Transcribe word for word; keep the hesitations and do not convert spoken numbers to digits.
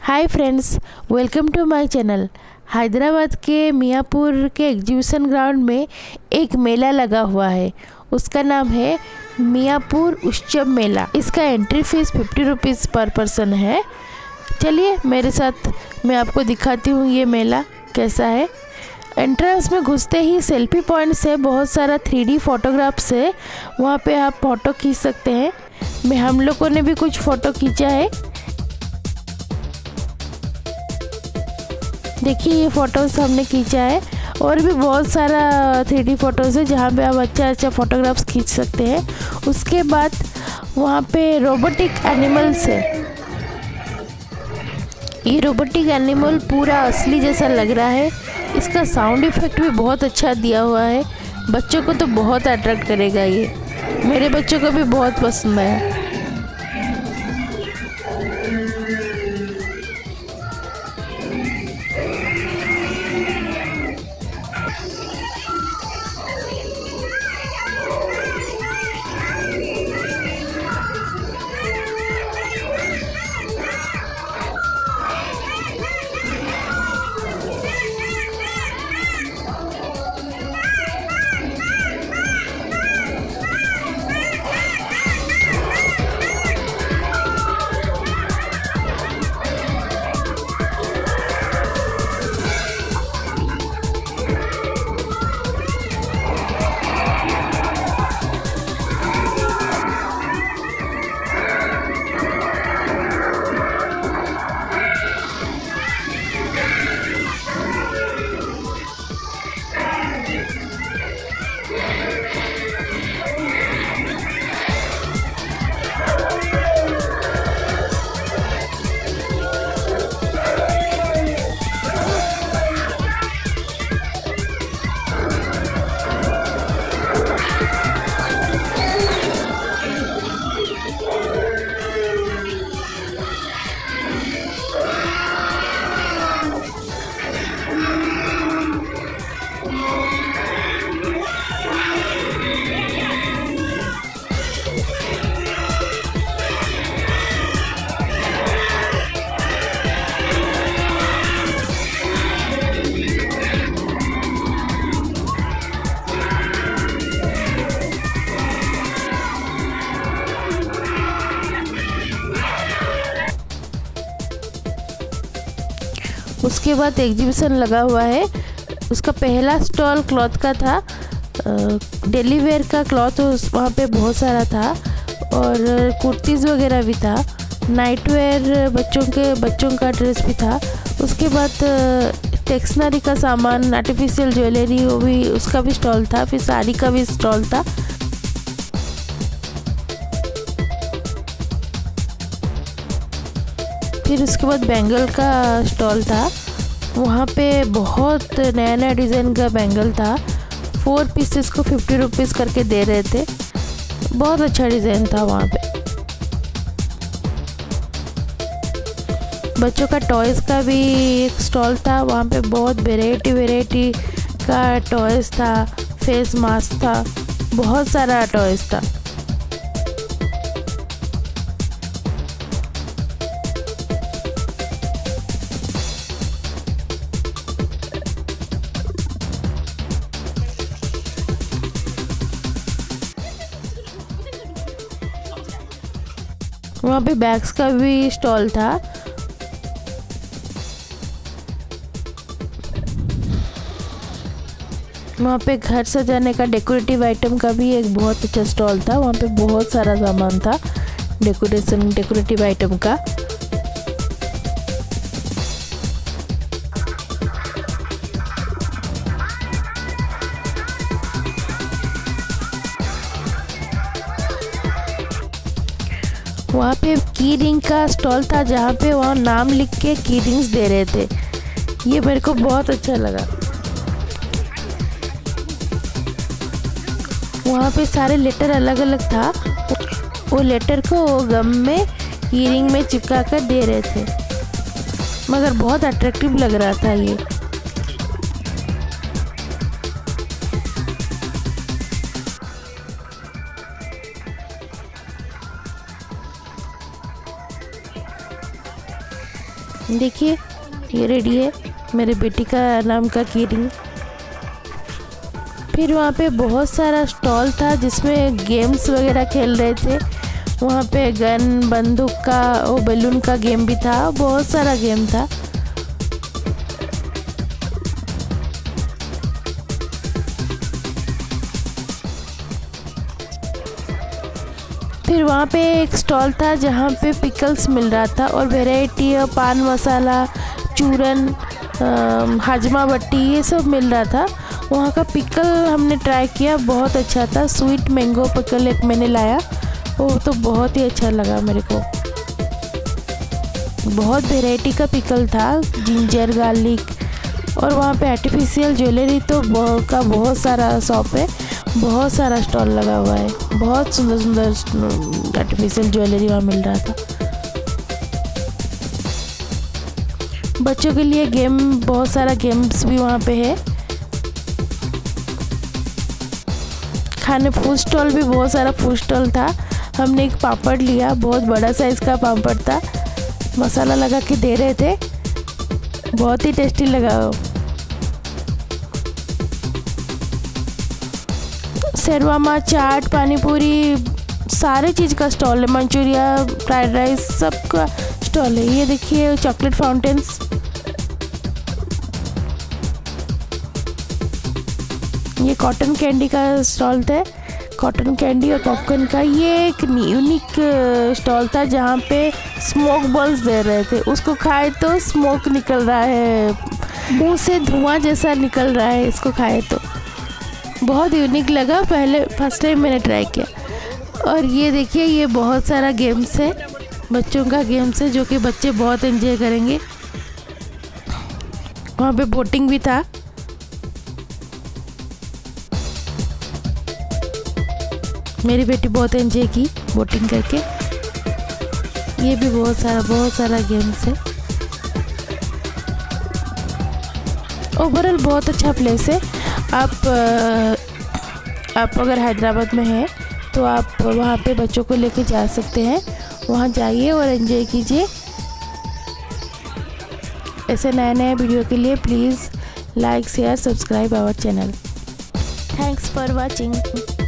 Hi friends, welcome to my channel. Hyderabad के मियाँपुर के exhibition ground में एक मेला लगा हुआ है। उसका नाम है मियाँपुर उत्सव मेला। इसका entry fees fifty rupees per person है। चलिए मेरे साथ मैं आपको दिखाती हूँ ये मेला कैसा है। एंट्रेंस में घुसते ही सेल्फी पॉइंट्स है, बहुत सारा थ्री डी फोटोग्राफ्स है, वहाँ पे आप फ़ोटो खींच सकते हैं। मैं हम लोगों ने भी कुछ फ़ोटो खींचा है। देखिए ये फ़ोटोज़ हमने खींचा है और भी बहुत सारा थ्री डी फ़ोटोज़ है जहाँ पे आप अच्छा अच्छा फ़ोटोग्राफ्स खींच सकते हैं। उसके बाद वहाँ पे रोबोटिक एनिमल्स है। ये रोबोटिक एनिमल पूरा असली जैसा लग रहा है। इसका साउंड इफ़ेक्ट भी बहुत अच्छा दिया हुआ है। बच्चों को तो बहुत अट्रैक्ट करेगा ये। मेरे बच्चों को भी बहुत पसंद है। उसके बाद एग्जीबिशन लगा हुआ है। उसका पहला स्टॉल क्लॉथ का था। डेली वेयर का क्लॉथ वहाँ पे बहुत सारा था और कुर्तीज़ वगैरह भी था। नाइट वेयर बच्चों के बच्चों का ड्रेस भी था। उसके बाद टेक्सनरी का सामान, आर्टिफिशियल ज्वेलरी, वो भी उसका भी स्टॉल था। फिर साड़ी का भी स्टॉल था। फिर उसके बाद बैंगल का स्टॉल था। वहाँ पे बहुत नया नया डिज़ाइन का बैंगल था। फोर पीसेस को फिफ्टी रुपीज़ करके दे रहे थे। बहुत अच्छा डिज़ाइन था वहाँ पे। बच्चों का टॉयज़ का भी एक स्टॉल था। वहाँ पे बहुत वेराइटी वेराइटी का टॉयज़ था। फेस मास्क था, बहुत सारा टॉयज़ था। वहाँ पे बैग्स का भी स्टॉल था। वहाँ पे घर सजाने का डेकोरेटिव आइटम का भी एक बहुत अच्छा स्टॉल था। वहाँ पे बहुत सारा सामान था डेकोरेशन डेकोरेटिव आइटम का। वहाँ पे की रिंग का स्टॉल था जहाँ पे वहाँ नाम लिख के की रिंग्स दे रहे थे। ये मेरे को बहुत अच्छा लगा। वहाँ पे सारे लेटर अलग अलग था। वो लेटर को गम में की रिंग में चिपका कर दे रहे थे, मगर बहुत अट्रैक्टिव लग रहा था ये। देखिए ये रेडी है मेरे बेटी का नाम का की रिंग। फिर वहाँ पे बहुत सारा स्टॉल था जिसमें गेम्स वगैरह खेल रहे थे। वहाँ पे गन बंदूक का वो बैलून का गेम भी था, बहुत सारा गेम था। फिर वहाँ पे एक स्टॉल था जहाँ पे पिकल्स मिल रहा था और वैरायटी पान मसाला, चूरन, हाजमा बट्टी ये सब मिल रहा था। वहाँ का पिकल हमने ट्राई किया, बहुत अच्छा था। स्वीट मैंगो पिकल एक मैंने लाया, वो तो बहुत ही अच्छा लगा मेरे को। बहुत वैरायटी का पिकल था, जिंजर गार्लिक। और वहाँ पे आर्टिफिशियल ज्वेलरी तो बहुत का बहुत सारा शॉप है, बहुत सारा स्टॉल लगा हुआ है। बहुत सुंदर सुंदर आर्टिफिशियल ज्वेलरी वहाँ मिल रहा था। बच्चों के लिए गेम, बहुत सारा गेम्स भी वहाँ पे है। खाने फूड स्टॉल भी बहुत सारा फूड स्टॉल था। हमने एक पापड़ लिया, बहुत बड़ा साइज का पापड़ था, मसाला लगा के दे रहे थे, बहुत ही टेस्टी लगा। शेरवामा, चाट, पानी पूरी, सारे चीज़ का स्टॉल है। मंचूरिया, फ्राइड राइस, सब का स्टॉल है। ये देखिए चॉकलेट फाउंटेन्स, ये कॉटन कैंडी का स्टॉल था, कॉटन कैंडी और पॉपकॉर्न का। ये एक यूनिक स्टॉल था जहाँ पे स्मोक बॉल्स दे रहे थे, उसको खाए तो स्मोक निकल रहा है, मुंह से धुआं जैसा निकल रहा है इसको खाए तो। बहुत यूनिक लगा, पहले फर्स्ट टाइम मैंने ट्राई किया। और ये देखिए ये बहुत सारा गेम्स है, बच्चों का गेम्स है जो कि बच्चे बहुत एंजॉय करेंगे। वहाँ पे बोटिंग भी था। मेरी बेटी बहुत एंजॉय की बोटिंग करके। ये भी बहुत सारा बहुत सारा गेम्स है। ओवरऑल बहुत अच्छा प्लेस है। आप आप अगर हैदराबाद में हैं तो आप वहाँ पे बच्चों को लेके जा सकते हैं, वहाँ जाइए और एंजॉय कीजिए। ऐसे नए नए वीडियो के लिए please like share subscribe our channel. Thanks for watching.